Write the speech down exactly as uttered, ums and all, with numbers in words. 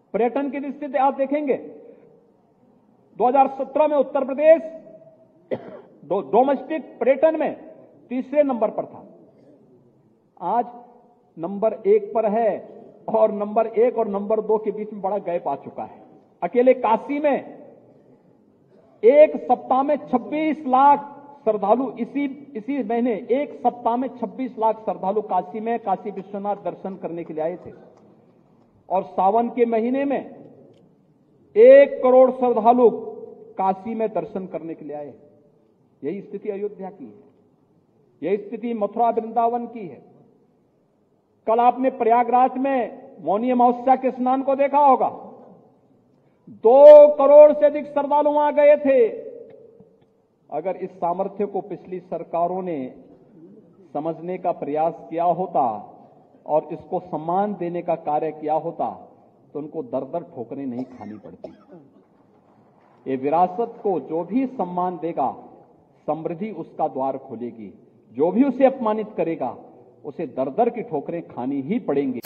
पर्यटन की दृष्टि से आप देखेंगे दो हज़ार सत्रह में उत्तर प्रदेश डो, डोमेस्टिक पर्यटन में तीसरे नंबर पर था, आज नंबर एक पर है और नंबर एक और नंबर दो के बीच में बड़ा गैप आ चुका है। अकेले काशी में एक सप्ताह में छब्बीस लाख श्रद्धालु इसी इसी महीने एक सप्ताह में छब्बीस लाख श्रद्धालु काशी में काशी विश्वनाथ दर्शन करने के लिए आए थे और सावन के महीने में एक करोड़ श्रद्धालु काशी में दर्शन करने के लिए आए। यही स्थिति अयोध्या की है, यही स्थिति मथुरा वृंदावन की है। कल आपने प्रयागराज में मौनी अमावस्या के स्नान को देखा होगा, दो करोड़ से अधिक श्रद्धालु वहां गए थे। अगर इस सामर्थ्य को पिछली सरकारों ने समझने का प्रयास किया होता और इसको सम्मान देने का कार्य किया होता तो उनको दर दर ठोकरें नहीं खानी पड़ती। ये विरासत को जो भी सम्मान देगा, समृद्धि उसका द्वार खोलेगी। जो भी उसे अपमानित करेगा उसे दर दर की ठोकरें खानी ही पड़ेंगी।